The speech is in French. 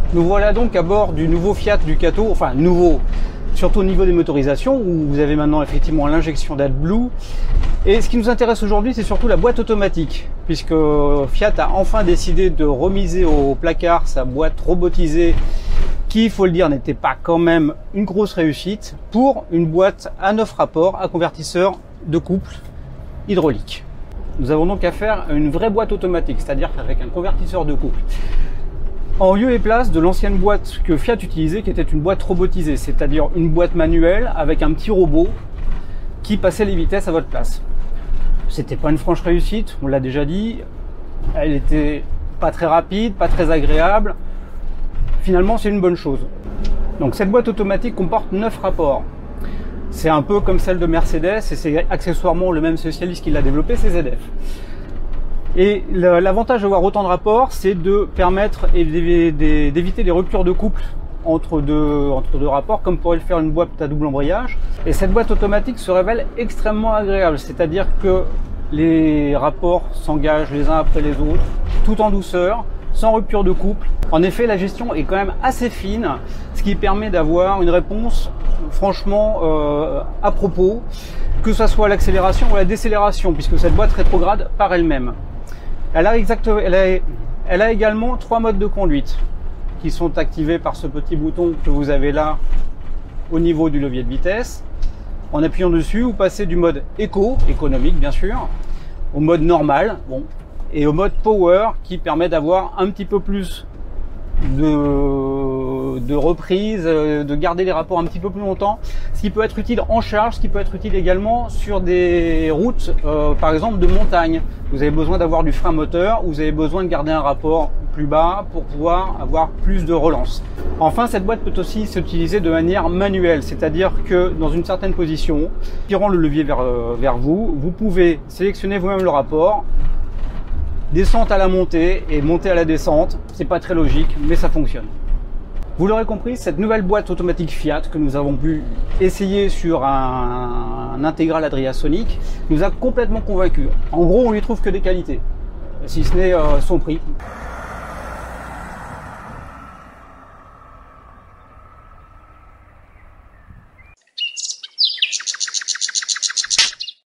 Nous voilà donc à bord du nouveau Fiat Ducato, enfin nouveau, surtout au niveau des motorisations, où vous avez maintenant effectivement l'injection d'AdBlue. Et ce qui nous intéresse aujourd'hui, c'est surtout la boîte automatique, puisque Fiat a enfin décidé de remiser au placard sa boîte robotisée, qui, il faut le dire, n'était pas quand même une grosse réussite, pour une boîte à 9 rapports à convertisseur de couple hydraulique. Nous avons donc affaire à une vraie boîte automatique, c'est-à-dire avec un convertisseur de couple, en lieu et place de l'ancienne boîte que Fiat utilisait, qui était une boîte robotisée, c'est-à-dire une boîte manuelle avec un petit robot qui passait les vitesses à votre place. C'était pas une franche réussite, on l'a déjà dit, elle était pas très rapide, pas très agréable. Finalement, c'est une bonne chose. Donc cette boîte automatique comporte 9 rapports. C'est un peu comme celle de Mercedes, et c'est accessoirement le même spécialiste qui l'a développé, c'est ZF. Et l'avantage d'avoir autant de rapports, c'est de permettre d'éviter les ruptures de couple entre deux rapports, comme pourrait le faire une boîte à double embrayage. Et cette boîte automatique se révèle extrêmement agréable, c'est-à-dire que les rapports s'engagent les uns après les autres, tout en douceur, sans rupture de couple. En effet, la gestion est quand même assez fine, ce qui permet d'avoir une réponse franchement à propos, que ce soit l'accélération ou la décélération, puisque cette boîte rétrograde par elle-même. Elle a également 3 modes de conduite qui sont activés par ce petit bouton que vous avez là au niveau du levier de vitesse. En appuyant dessus, vous passez du mode économique bien sûr, au mode normal, bon, et au mode power qui permet d'avoir un petit peu plus de reprise, de garder les rapports un petit peu plus longtemps, ce qui peut être utile en charge, ce qui peut être utile également sur des routes par exemple de montagne. Vous avez besoin d'avoir du frein moteur, vous avez besoin de garder un rapport plus bas pour pouvoir avoir plus de relance. Enfin, cette boîte peut aussi s'utiliser de manière manuelle, c'est-à-dire que dans une certaine position, tirant le levier vers vous, vous pouvez sélectionner vous-même le rapport, descente à la montée et montée à la descente. C'est pas très logique, mais ça fonctionne. Vous l'aurez compris, cette nouvelle boîte automatique Fiat que nous avons pu essayer sur un intégral Adria Sonic nous a complètement convaincus. En gros, on lui trouve que des qualités, si ce n'est son prix.